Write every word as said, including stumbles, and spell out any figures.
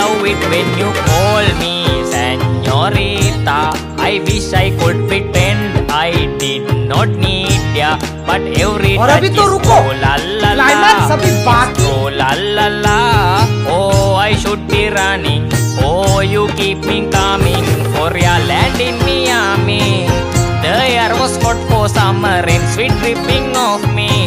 love it when you call me señorita. I wish I could pretend I did not need ya, but every और touch अभी is तो रुको, oh la la la, climax अभी बाकी। oh la la la. Oh, I should be running. Oh, you keep me coming for your land in Miami. The air was hot for summer rain, sweet dripping of me.